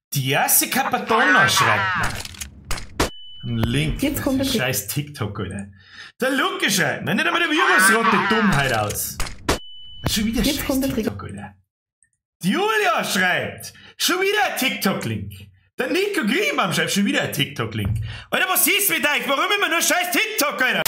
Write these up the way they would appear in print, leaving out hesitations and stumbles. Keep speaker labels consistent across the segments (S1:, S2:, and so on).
S1: Die Jessica Padonna schreibt mir. Ein Link.
S2: Jetzt kommt der
S1: scheiß TikTok, Alter. Der Luke schreibt mir. Nicht einmal der Virus rote Dummheit aus. Schon wieder
S2: jetzt
S1: scheiß TikTok, Alter. Die Julia schreibt. Schon wieder ein TikTok-Link. Der Nico Griebam schreibt schon wieder ein TikTok-Link. Alter, was ist mit euch? Warum immer nur scheiß TikTok, Alter?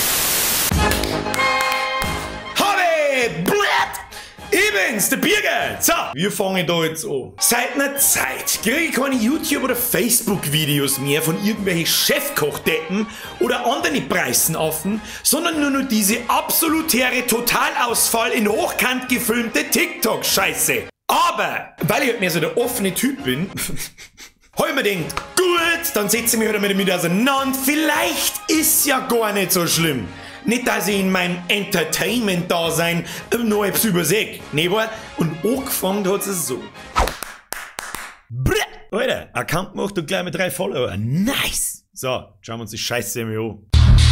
S1: Habe! Blatt! Übrigens, der Birger! So, wir fangen da jetzt an. Seit einer Zeit kriege ich keine YouTube- oder Facebook-Videos mehr von irgendwelchen Chefkochdecken oder anderen Preisenaffen, sondern nur noch diese absolutäre Totalausfall in Hochkant gefilmte TikTok-Scheiße. Aber, weil ich halt mehr so der offene Typ bin, hab ich mir gedacht, gut, dann setze ich mich halt damit auseinander. Vielleicht ist ja gar nicht so schlimm. Nicht, dass ich in meinem Entertainment-Dasein noch etwas übersehe. Nee, war. Und angefangen hat es so. Brr. Alter, Account gemacht und gleich mit 3 Follower. Nice! So, schauen wir uns die Scheiße mal an.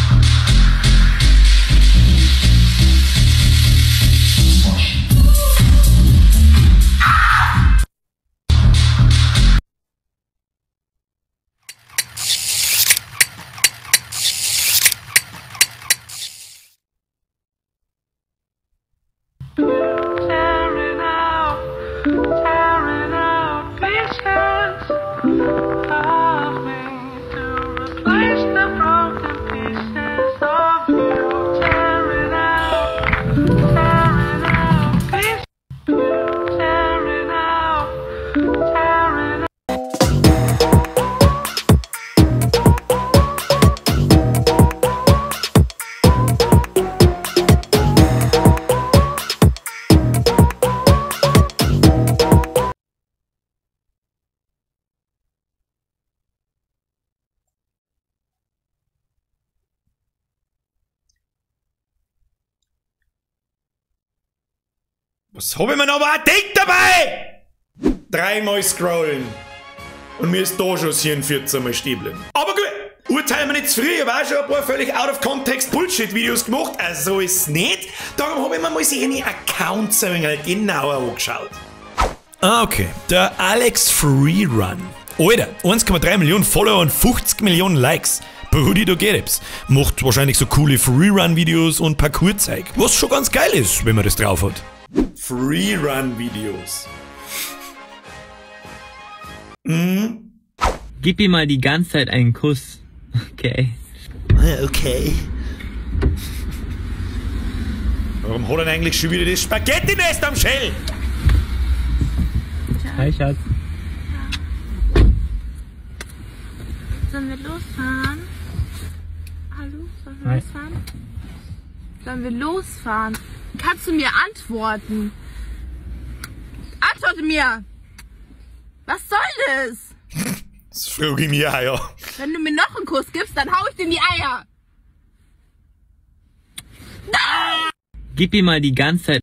S1: Was hab ich mir aber ein Ding dabei? 3-mal scrollen. Und mir ist da schon das Hirn 14-mal stiebeln. Aber gut, urteilen wir nicht zu früh. Ich habe auch schon ein paar völlig out of context Bullshit-Videos gemacht. Also ist es nicht. Darum habe ich mir mal seine Accounts genauer angeschaut. Ah, okay. Der Alex Freerun. Alter, 1,3 Millionen Follower und 50 Millionen Likes. Brudi, da geht es. Macht wahrscheinlich so coole Freerun-Videos und Parkour-Zeug. Was schon ganz geil ist, wenn man das drauf hat. Freerun-Videos.
S3: Gib ihm mal die ganze Zeit einen Kuss. Okay.
S1: Okay. Warum hat er denn eigentlich schon wieder das Spaghetti-Nest am Schell?
S3: Hi, Schatz.
S4: Sollen wir losfahren? Hallo? Sollen wir losfahren? Sollen wir losfahren? Kannst du mir antworten? Antworte mir! Was soll das?
S1: Das frage ich mich auch, ja.
S4: Wenn du mir noch einen Kuss gibst, dann hau ich dir in die Eier. No!
S3: Gib ihm mal die ganze Zeit.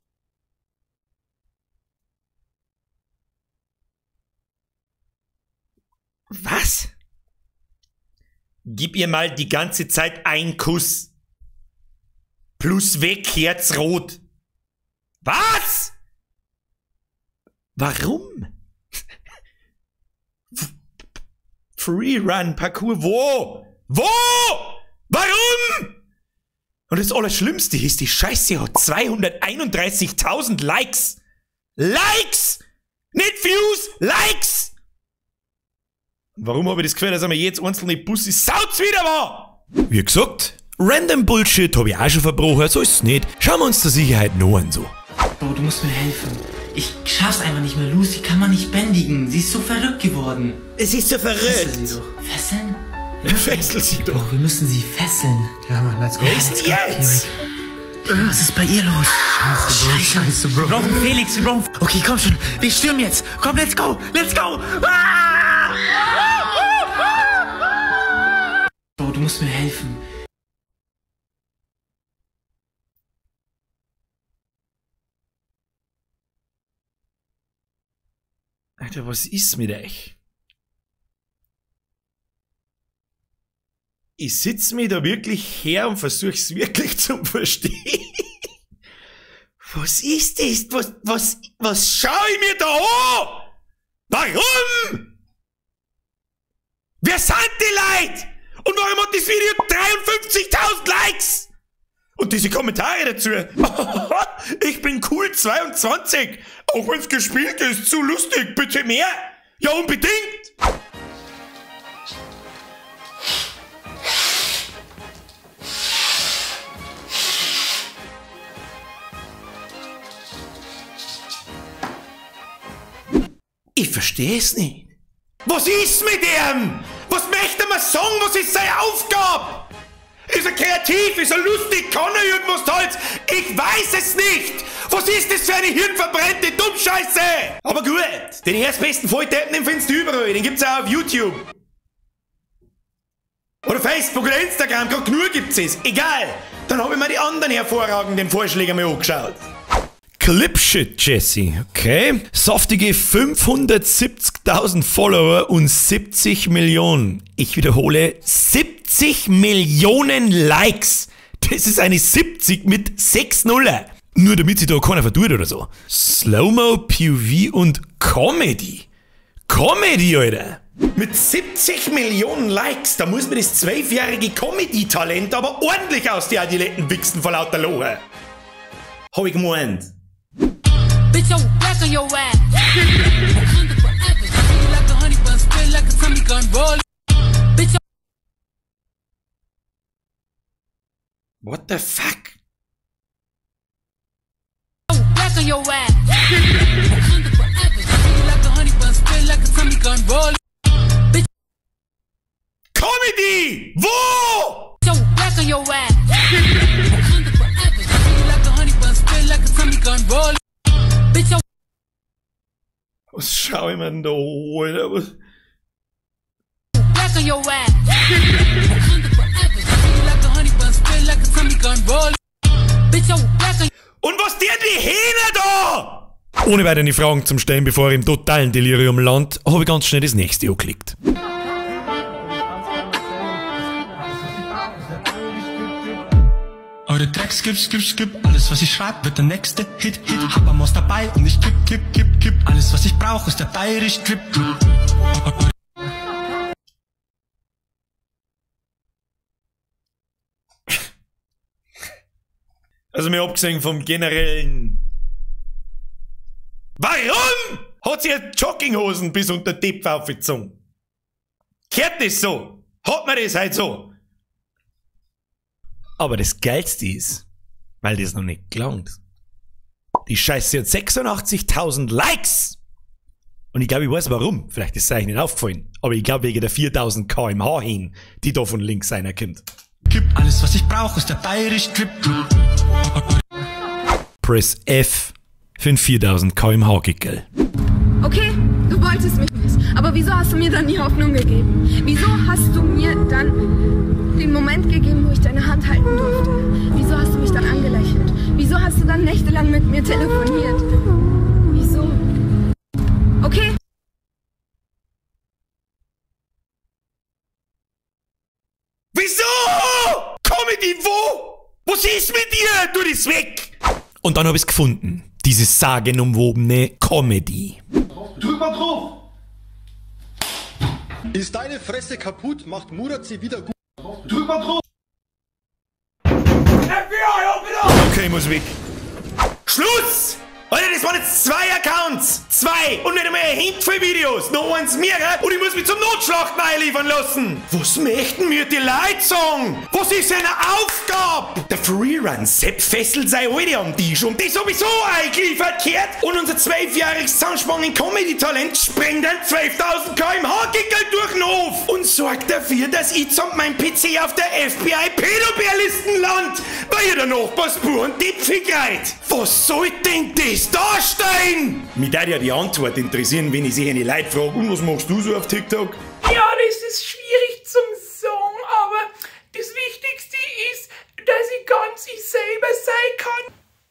S1: Was? Gib ihr mal die ganze Zeit einen Kuss. Plus weg, Herzrot. Was? Warum? Freerun, Parkour, wo? Wo? Warum? Und das Allerschlimmste ist, die Scheiße hat 231.000 Likes. Likes! Nicht Views, Likes! Warum habe ich das Gefühl, dass einmal jetzt einzelne Bussi Sauts wieder war? Wie gesagt, random Bullshit habe ich auch schon verbrochen, so ist es nicht. Schauen wir uns zur Sicherheit noch an so.
S5: Bro, du musst mir helfen. Ich schaff's einfach nicht mehr. Lucy kann man nicht bändigen. Sie ist so verrückt geworden.
S1: Es ist so
S5: Fessel
S1: verrückt.
S5: sie doch. Fesseln?
S1: Ja, fessel sie doch.
S5: Bro, wir müssen sie fesseln.
S6: Ja, Mann, let's go.
S1: Wer ist jetzt?
S5: Was ist bei ihr los?
S6: Scheiße, Bro.
S5: Wir brauchen Felix, wir brauchen... Okay, komm schon. Wir stürmen jetzt. Komm, let's go. Let's go. Bro, du musst mir helfen.
S1: Alter, was ist mit euch? Ich sitze mir da wirklich her und versuch's wirklich zu verstehen. Was ist das? Was schau ich mir da an? Warum? Zeit? Und warum hat das Video 53.000 Likes? Und diese Kommentare dazu. Ich bin cool 22. Auch wenn's gespielt ist, zu lustig. Bitte mehr? Ja, unbedingt. Ich verstehe es nicht. Was ist mit ihm? Was möchte man sagen? Was ist seine Aufgabe? Ist er kreativ? Ist er lustig? Kann er irgendwas Tolles? Ich weiß es nicht! Was ist das für eine hirnverbrannte Dummscheiße? Aber gut, den erstbesten Volldeppen, den findest du überall. Den gibt's auch auf YouTube. Oder Facebook oder Instagram, gerade genug gibt's es. Egal, dann habe ich mir die anderen hervorragenden Vorschläge mal angeschaut. Clipshit Jesse, okay. Saftige 570.000 Follower und 70 Millionen. Ich wiederhole, 70 Millionen Likes. Das ist eine 70 mit 6 Nuller. Nur damit sich da keiner verdurrt oder so. Slow-Mo, POV und Comedy. Comedy, Alter. Mit 70 Millionen Likes, da muss mir das 12-jährige Comedy-Talent aber ordentlich aus die Adiletten wichsen vor lauter Lohe. Hab ich gemeint.
S2: Bitch, I'm back on your ass. Like a honey bun, spit like a Tommy gun, roll. Bitch,
S1: What the fuck?
S2: I'm back on your ass. Like a honey bun, spit like a Tommy gun, roll. Bitch,
S1: Comedy! Wo?
S2: I'm back on your ass. Like a honey bun, spit like a Tommy gun, roll. Bitch, I'm
S1: Was schau ich mir denn da an, Alter? Was?
S2: back on your ass. Like a honey bun, spit like a Tommy gun, roll. Bitch, I'm back on.
S1: Und was dir die Hähne da? Ohne weitere Fragen zum Stellen, bevor ich im totalen Delirium land, habe ich ganz schnell das nächste angeklickt.
S6: Eure Tracks skip. Alles, was ich schreib, wird der nächste Hit. Hab am Maus dabei und ich kipp. Alles, was ich brauch, ist der bayerisch Clip.
S1: Also mir abgesehen vom generellen... Warum hat sie jetzt Jogginghosen bis unter die Tipp aufgezogen? Gehört das so? Hat man das halt so? Aber das Geilste ist, weil das noch nicht gelangt. Die Scheiße hat 86.000 Likes! Und ich glaube, ich weiß warum. Vielleicht ist es euch nicht aufgefallen. Aber ich glaube wegen der 4.000 km/h hin, die da von links einer kommt.
S6: Alles, was ich brauch, ist der bayerisch Clip.
S1: Press F für ein 4.000 km/h Gickel.
S4: Okay, du wolltest mich nicht. Aber wieso hast du mir dann die Hoffnung gegeben? Wieso hast du mir dann den Moment gegeben, wo ich deine Hand halten durfte? Wieso hast du mich dann angelächelt? Wieso hast du dann nächtelang mit mir telefoniert? Wieso? Okay.
S1: Wieso? Comedy wo? Was ist mit dir? Tu das weg! Und dann habe ich es gefunden. Dieses sagenumwobene Comedy.
S7: Drück mal drauf! Ist deine Fresse kaputt, macht Murat sie wieder gut. Drück mal drauf!
S1: Okay, ich muss weg. Schluss! Alter, das waren jetzt 2 Accounts! 2! Und nicht einmal ein Hint für Videos! Noch eins mehr, und ich muss mich zum Notschlachten einliefern lassen! Was möchten mir die Leute sagen? Was ist seine Aufgabe? Der Freerun Sepp fesselt seine Alte am Tisch und die sowieso eingeliefert gehört! Und unser 12-jähriges zusammenspannendes Comedy-Talent sprengt dann 12.000 km/h Gickel durch den Hof und sorgt dafür, dass ich samt meinem PC auf der FBI-Pedobär-Listen land, weil ihr der Nachbarsbub und Tipfig geht! Was soll denn das darstellen? Mich würde ja die Antwort interessieren, wenn ich sich eine Leute frage, und was machst du so auf TikTok?
S8: Ja, das ist schwierig zum sagen, aber das Wichtigste ist, dass ich ganz ich selber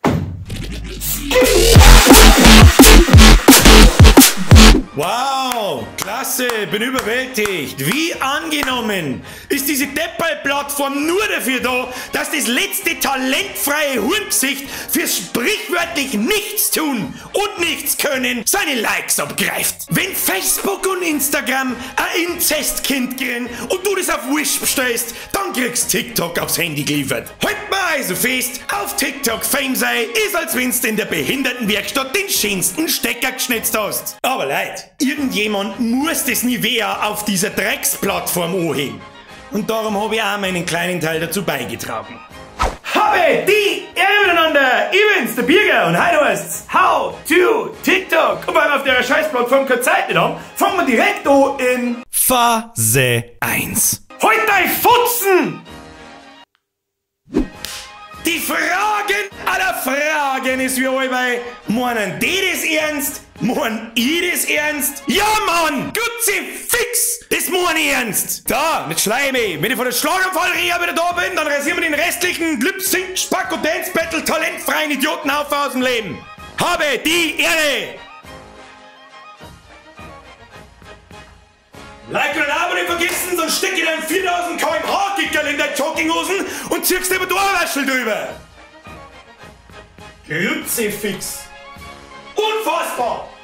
S8: sein kann.
S1: Wow, Wow, klasse, bin überwältigt. Wie angenommen ist diese Deppal-Plattform nur dafür da, dass das letzte talentfreie Hurengesicht fürs sprichwörtlich Nichtstun und Nichtskönnen seine Likes abgreift. Wenn Facebook und Instagram ein Inzestkind kriegen und du das auf Wish bestellst, dann kriegst TikTok aufs Handy geliefert. Halt mal also fest, auf TikTok Fame sei, ist als wenn's in der Behindertenwerkstatt den schönsten Stecker geschnitzt hast. Aber Leute, irgendjemand muss das Nivea auf dieser Drecksplattform anheben. Und darum habe ich auch meinen kleinen Teil dazu beigetragen. Habe die Ehre miteinander, ich bin's, der Birger, und heute heißt's How to TikTok. Und weil wir auf der Scheißplattform keine Zeit nicht haben, fangen wir direkt an in Phase 1. Halt dein Futzen! Die Fragen aller Fragen ist wie allweil, meinen die das ernst? Meinen ich das ernst? Ja, Mann! Gutzi fix! Das meine ich ernst! Da, mit Schleimi. Wenn ich von der Schlaganfallreha wieder da bin, dann rasieren wir den restlichen Lip-Sync, Spack- und Dance-Battle talentfreien Idiotenhaufen aus dem Leben. Habe die Ehre! Like und ein Abo nicht vergessen, sonst steck ich deinen 4000 km/h-Kickerl in deine Jogginghosen und ziehst dir über die Ohrwaschel drüber. Grützefix. Unfassbar!